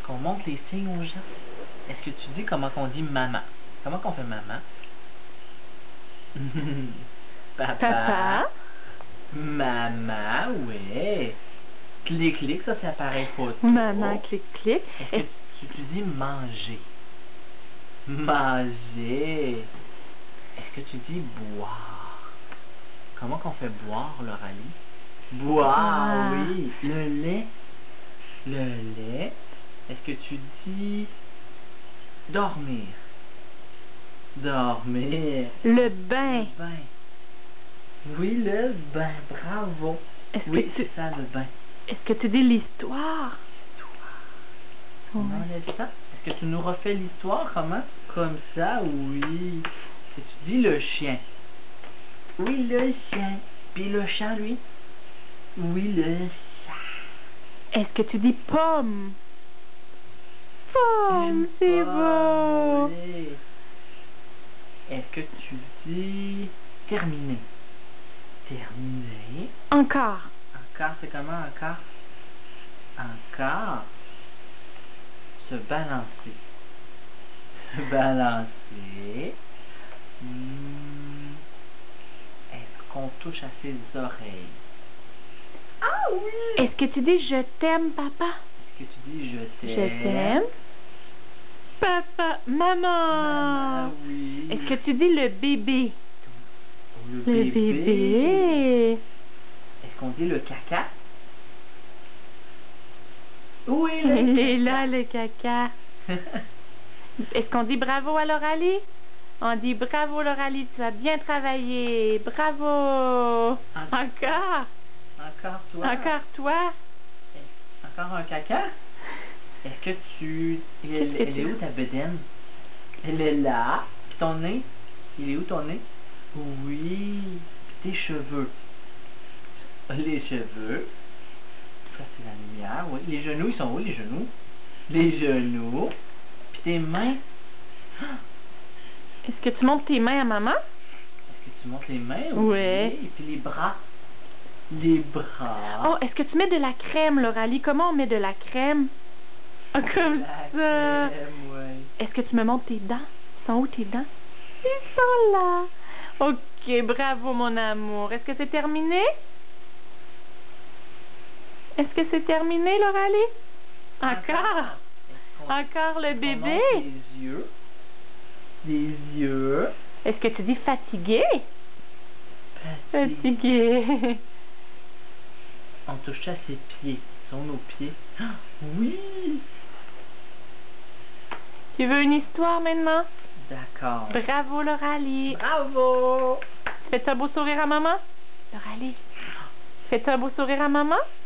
qu'on montre les signes aux gens. Est-ce que tu dis comment qu'on dit maman? Comment qu'on fait maman? Papa. Papa. Maman, ouais. Clic-clic, ça c'est appareil photo. Maman, clic-clic. Est-ce que tu dis manger? Manger. Est-ce que tu dis boire? Comment qu'on fait boire, Lauralie? Boire, oui. Le lait. Le lait. Est-ce que tu dis dormir? Dormir. Le bain. Le bain. Oui, le bain. Bravo. Oui, c'est ça, le bain. Est-ce que tu dis l'histoire? On enlève ça. Est-ce que tu nous refais l'histoire? Comment? Comme ça, oui. Est-ce que tu dis le chien? Oui, le chien. Puis le chat, lui? Oui, le chat. Est-ce que tu dis pomme? Pomme, c'est beau. Oui. Est-ce que tu dis terminé? Terminé. Encore. Encore, c'est comment encore? Encore. Se balancer. Se balancer. Est-ce qu'on touche à ses oreilles? Ah oui! Est-ce que tu dis je t'aime, papa? Est-ce que tu dis je t'aime? Je t'aime. Papa, maman. Maman, oui. Est-ce que tu dis le bébé? Le bébé. Est-ce qu'on dit le caca? Oui, Il est là, le caca. Est-ce qu'on dit bravo à Lauralie? On dit bravo, Lauralie, tu as bien travaillé. Bravo. Encore. Encore toi. Encore toi. Encore un caca? Est-ce que tu... Elle est où ta bedaine? Elle est là. Puis ton nez? Il est où ton nez? Oui. Puis tes cheveux. Les cheveux. Ça, c'est la lumière. Oui. Les genoux, ils sont où, les genoux? Les genoux. Puis tes mains. Est-ce que tu montres tes mains à maman? Est-ce que tu montes les mains? Oui. Et puis les bras. Les bras. Oh, est-ce que tu mets de la crème, Lauralie? Comment on met de la crème? Ah, comme la ça. crème, ouais. Est-ce que tu me montres tes dents? Ils sont où tes dents? Ils sont là. Ok, bravo mon amour. Est-ce que c'est terminé? Est-ce que c'est terminé, Lauralie? Encore? Encore le bébé? Les yeux. Les yeux. Est-ce que tu dis fatigué? Fatigué. Fatigué. On touche à ses pieds. Ce sont nos pieds. Ah, oui! Tu veux une histoire maintenant? D'accord. Bravo, Lauralie. Bravo! Fais-tu un beau sourire à maman? Lauralie. Fais-tu un beau sourire à maman?